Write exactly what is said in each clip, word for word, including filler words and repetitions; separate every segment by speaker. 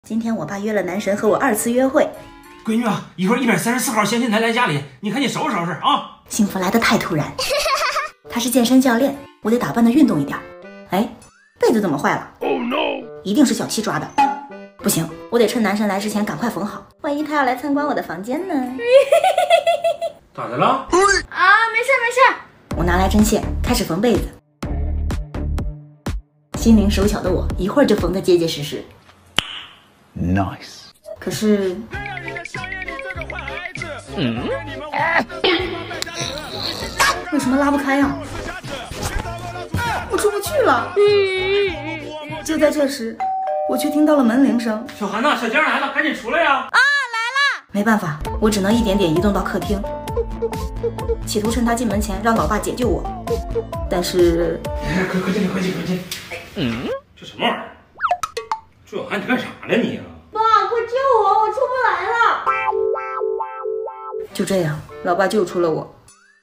Speaker 1: 今天我爸约了男神和我二次约会。
Speaker 2: 闺女啊，一会儿一百三十四号相亲台来家里，你看你收拾收拾啊！
Speaker 1: 幸福来得太突然。他是健身教练，我得打扮的运动一点。哎，被子怎么坏了 ？Oh no！ 一定是小七抓的。不行，我得趁男神来之前赶快缝好，万一他要来参观我的房间呢？
Speaker 2: 咋的了？
Speaker 3: 啊，没事没事。
Speaker 1: 我拿来针线，开始缝被子。心灵手巧的我，一会儿就缝得结结实实。
Speaker 4: Nice。
Speaker 1: 可是，嗯，为什么拉不开呀、啊？我出不去了。就在这时，我却听到了门铃声。
Speaker 2: 小韩呐，小江来了，赶紧出来呀！
Speaker 3: 啊，来了！
Speaker 1: 没办法，我只能一点点移动到客厅，企图趁他进门前让老爸解救我。但是，
Speaker 2: 哎，快快进来，快进，快进！嗯，这什么玩意儿？朱小涵，你干啥呢你啊？
Speaker 3: 爸，快救我，我出不来了！
Speaker 1: 就这样，老爸救出了我。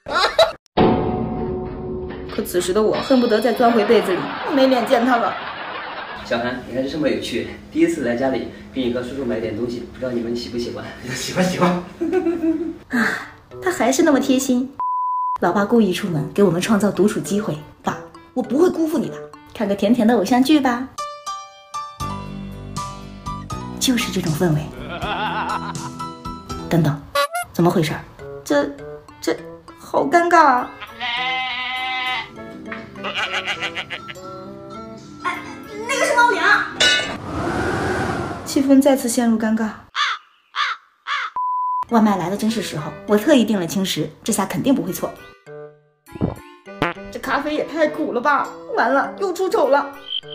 Speaker 1: 可此时的我恨不得再钻回被子里，我没脸见他了。
Speaker 5: 小韩，你还是这么有趣。第一次来家里，给你和叔叔买点东西，不知道你们喜不喜欢？
Speaker 2: 喜欢喜欢。
Speaker 1: 啊，他还是那么贴心。老爸故意出门给我们创造独处机会。爸，我不会辜负你的。看个甜甜的偶像剧吧。就是这种氛围。等等，怎么回事？这这好尴尬啊！
Speaker 3: 哎，那个是猫粮。
Speaker 1: 气氛再次陷入尴尬。外卖来的真是时候，我特意订了轻食，这下肯定不会错。这咖啡也太苦了吧！完了，又出丑了。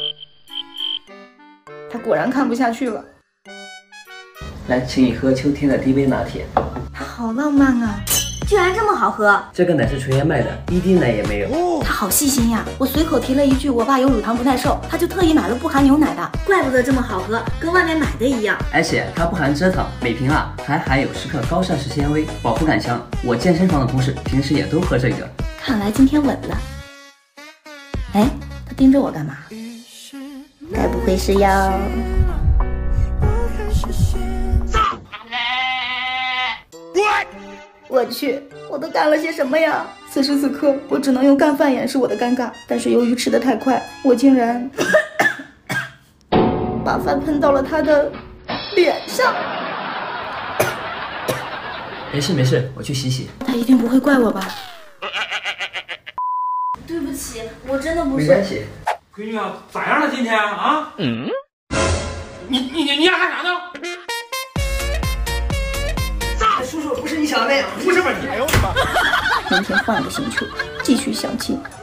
Speaker 1: 他果然看不下去了。
Speaker 5: 来，请你喝秋天的第一杯拿铁。
Speaker 1: 他好浪漫啊！
Speaker 3: 居然这么好喝！
Speaker 5: 这个奶是纯燕麦的，一滴奶也没有。
Speaker 1: 他好细心呀！我随口提了一句我爸有乳糖不耐受，他就特意买了不含牛奶的，怪不得这么好喝，跟外面买的一样。
Speaker 5: 而且它不含蔗糖，每瓶啊还含有十克高膳食纤维，饱腹感强。我健身房的同事平时也都喝这个。
Speaker 1: 看来今天稳了。哎，他盯着我干嘛？该不会是要……我去，我都干了些什么呀？此时此刻，我只能用干饭掩饰我的尴尬。但是由于吃得太快，我竟然把饭喷到了他的脸上。
Speaker 5: 没事没事，我去洗洗。
Speaker 1: 他一定不会怪我吧？
Speaker 3: 对不起，我真的不是。
Speaker 5: 没关系。
Speaker 2: 闺女啊，咋样了今天啊？嗯。你你你你要干啥呢？
Speaker 5: 叔叔不是你想的那样，
Speaker 2: 不是吧你？哎呦我的妈！
Speaker 1: 明天换个星球，继续相亲。